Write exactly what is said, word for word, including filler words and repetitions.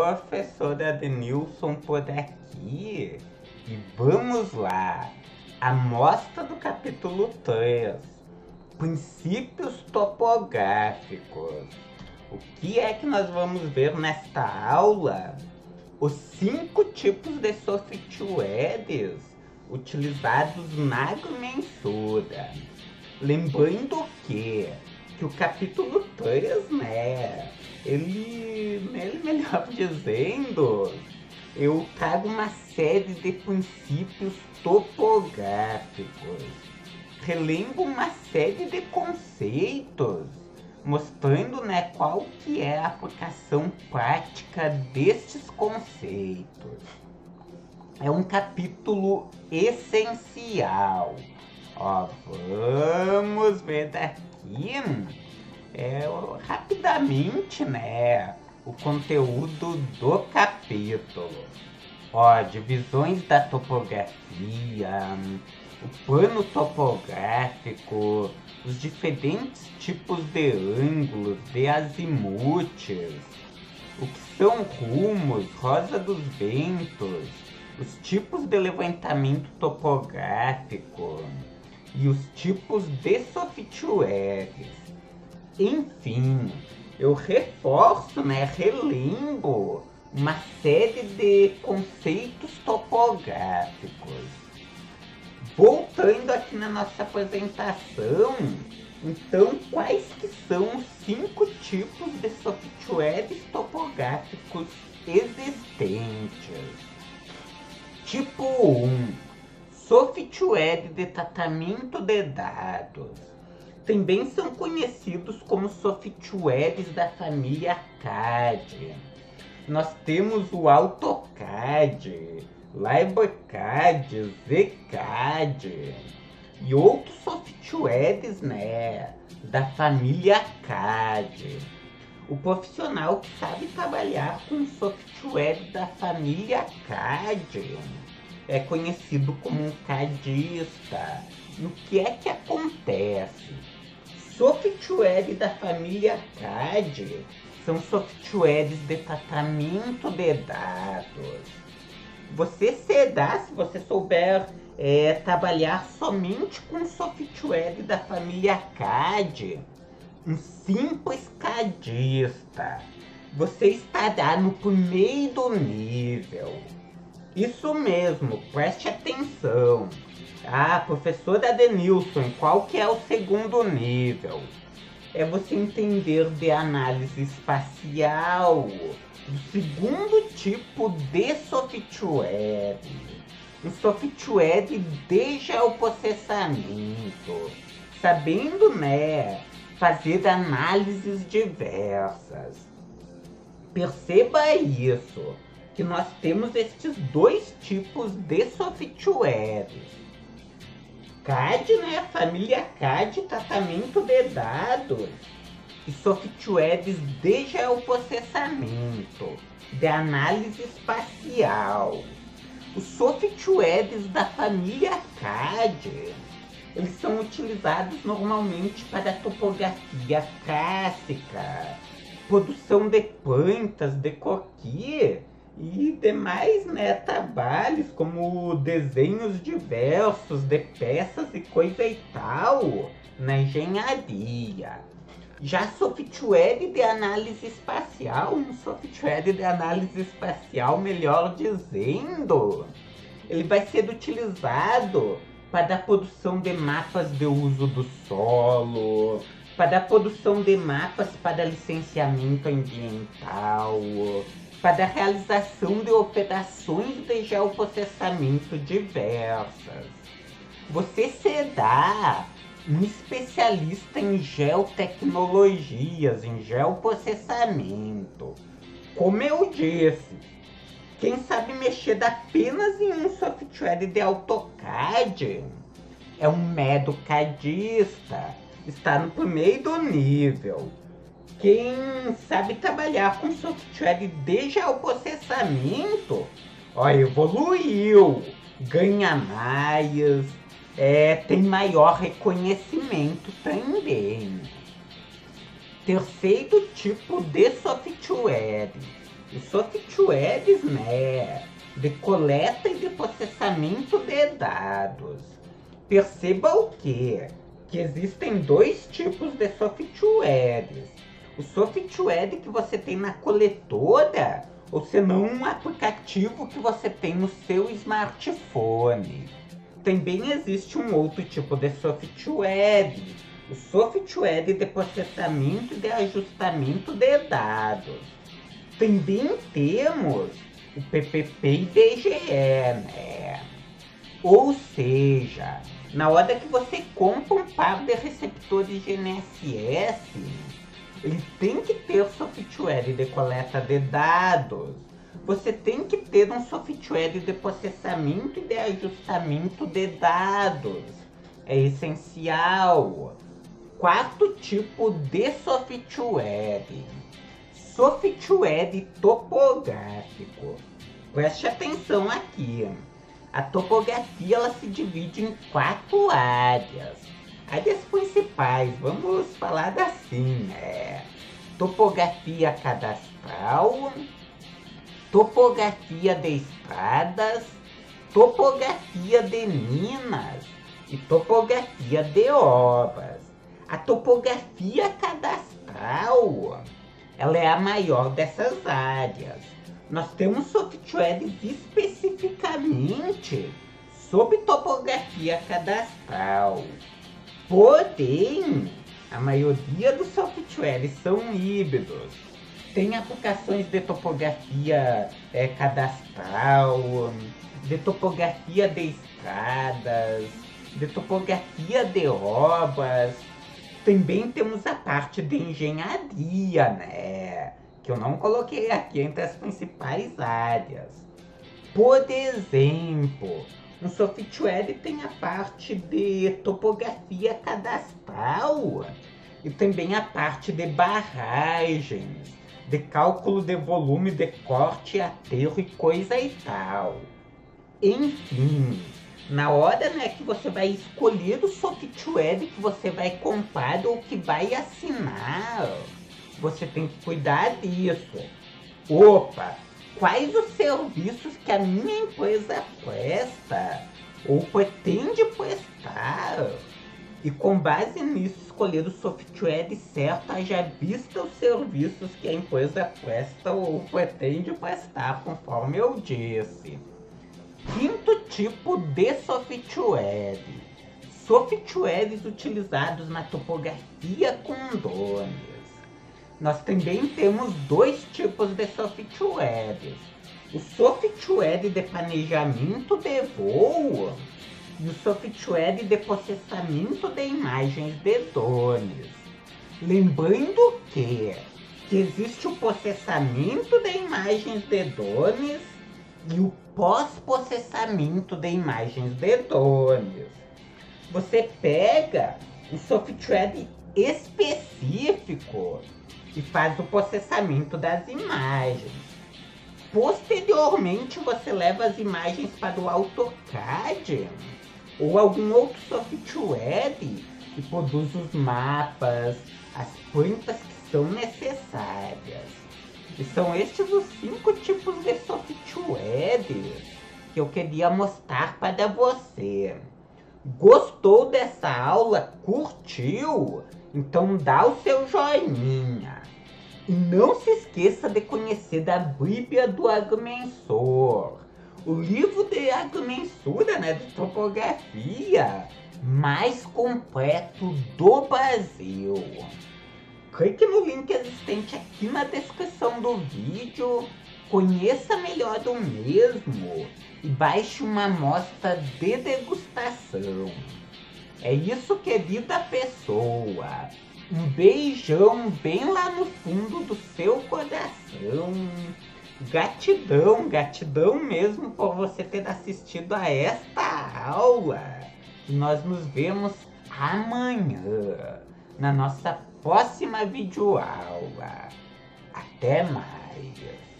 professor Adenilson por aqui. E vamos lá, amostra do capítulo três, princípios topográficos. O que é que nós vamos ver nesta aula? Os cinco tipos de softwares utilizados na agrimensura. Lembrando que, que o capítulo três, né, ele, ele, melhor dizendo, eu trago uma série de princípios topográficos. Relembro uma série de conceitos, mostrando, né, qual que é a aplicação prática destes conceitos. É um capítulo essencial. Ó, vamos ver daqui, é, rapidamente, né, o conteúdo do capítulo. Ó, divisões da topografia, o plano topográfico, os diferentes tipos de ângulos, de azimutes, o que são rumos, rosa dos ventos, os tipos de levantamento topográfico e os tipos de softwares. Enfim, eu reforço, né, relembro uma série de conceitos topográficos. Voltando aqui na nossa apresentação, então, quais que são os cinco tipos de softwares topográficos existentes? Tipo um, software de tratamento de dados. Também são conhecidos como softwares da família C A D. Nós temos o AutoCAD, LibreCAD, ZCAD e outros softwares, né, da família C A D. O profissional que sabe trabalhar com software da família C A D é conhecido como um cadista. E o que é que acontece? Software da família C A D são softwares de tratamento de dados. Você será, se você souber é, trabalhar somente com software da família C A D, um simples cadista. Você estará no primeiro nível. Isso mesmo, preste atenção. Ah, professor Adenilson, qual que é o segundo nível? É você entender de análise espacial, do segundo tipo de software. Um software de geoprocessamento, sabendo, né, fazer análises diversas. Perceba isso, que nós temos estes dois tipos de softwares. C A D, né, família C A D, tratamento de dados, e softwares de geoprocessamento, de análise espacial. Os softwares da família C A D, eles são utilizados normalmente para topografia clássica, produção de plantas, de croquis e demais, né, trabalhos como desenhos diversos de peças e coisa e tal na engenharia. Já software de análise espacial, um software de análise espacial, melhor dizendo, ele vai ser utilizado para a produção de mapas de uso do solo, para a produção de mapas para licenciamento ambiental, para a realização de operações de geoprocessamento diversas. Você será um especialista em geotecnologias, em geoprocessamento. Como eu disse, quem sabe mexer apenas em um software de AutoCAD é um mero cadista, está no primeiro nível. Quem sabe trabalhar com software de geoprocessamento, ó, evoluiu, ganha mais, é, tem maior reconhecimento também. Terceiro tipo de software, os softwares, né, de coleta e de processamento de dados. Perceba o quê? Que existem dois tipos de softwares. O software que você tem na coletora, ou senão um aplicativo que você tem no seu smartphone. Também existe um outro tipo de software, o software de processamento e de ajustamento de dados. Também temos o P P P e D G E, né? Ou seja, na hora que você compra um par de receptores G N S S, ele tem que ter software de coleta de dados. Você tem que ter um software de processamento e de ajustamento de dados. É essencial. Quarto tipo de software. Software topográfico. Preste atenção aqui. A topografia ela se divide em quatro áreas. Áreas principais, vamos falar assim, né? Topografia cadastral, topografia de estradas, topografia de minas e topografia de obras. A topografia cadastral, ela é a maior dessas áreas. Nós temos softwares especificamente sobre topografia cadastral. Porém, a maioria dos softwares são híbridos. Tem aplicações de topografia é, cadastral, de topografia de estradas, de topografia de obras. Também temos a parte de engenharia, né? Que eu não coloquei aqui entre as principais áreas. Por exemplo, um software tem a parte de topografia cadastral e também a parte de barragens, de cálculo de volume de corte, aterro e coisa e tal. Enfim, na hora, né, que você vai escolher o software que você vai comprar ou que vai assinar, você tem que cuidar disso. Opa, quais os serviços que a minha empresa presta ou pretende prestar? E com base nisso, escolher o software certo, haja vista os serviços que a empresa presta ou pretende prestar, conforme eu disse. Quinto tipo de software. Softwares utilizados na topografia com drones. Nós também temos dois tipos de softwares. O software de planejamento de voo e o software de processamento de imagens de drones. Lembrando que, que existe o processamento de imagens de drones e o pós-processamento de imagens de drones. Você pega um software específico e faz o processamento das imagens. Posteriormente, você leva as imagens para o AutoCAD ou algum outro software que produz os mapas, as plantas que são necessárias. E são estes os cinco tipos de software que eu queria mostrar para você. Gostou dessa aula? Curtiu? Então dá o seu joinha. E não se esqueça de conhecer da Bíblia do Agrimensor, o livro de agrimensura, né, de topografia mais completo do Brasil. Clique no link existente aqui na descrição do vídeo, conheça melhor o mesmo e baixe uma amostra de degustação. É isso, querida pessoa. Um beijão bem lá no fundo do seu coração. Gratidão, gratidão mesmo por você ter assistido a esta aula. E nós nos vemos amanhã na nossa próxima videoaula. Até mais.